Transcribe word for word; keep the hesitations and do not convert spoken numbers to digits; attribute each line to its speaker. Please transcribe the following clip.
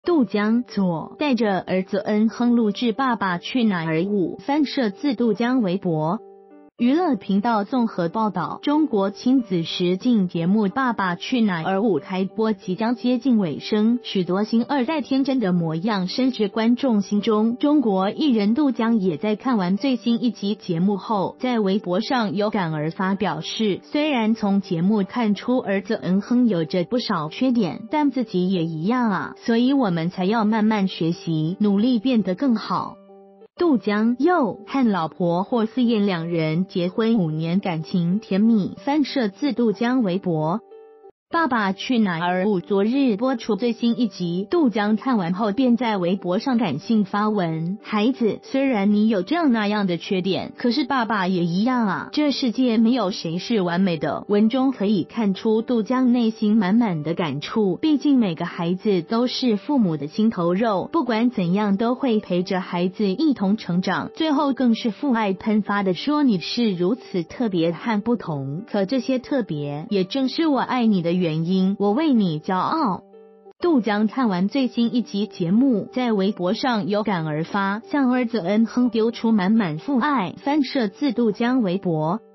Speaker 1: 杜江左带着儿子恩亨录制《爸爸去哪儿五》，翻摄自杜江微博。娱乐频道综合报道，中国亲子实境节目《爸爸去哪儿五》开播即将接近尾声，许多星二代天真的模样深植观众心中。中国艺人杜江也在看完最新一集节目后，在微博上有感而发，表示虽然从节目看出儿子恩亨有着不少缺点，但自己也一样啊，所以我们才要慢慢学习，努力变得更好。杜江又和老婆霍思燕两人结婚五年，感情甜蜜，翻摄自杜江微博。爸爸去哪儿五昨日播出最新一集，杜江看完后便在微博上感性发文：孩子，虽然你有这样那样的缺点，可是爸爸也一样啊，这世界没有谁是完美的。文中可以看出杜江内心满满的感触，毕竟每个孩子都是父母的心头肉，不管怎样都会陪着孩子一同成长，最后更是父爱喷发的说你是如此特别和不同，可这些特别也正是我爱你的原因，我为你骄傲。杜江看完最新一集节目，在微博上有感而发，向儿子恩亨丢出满满父爱，翻摄自杜江微博。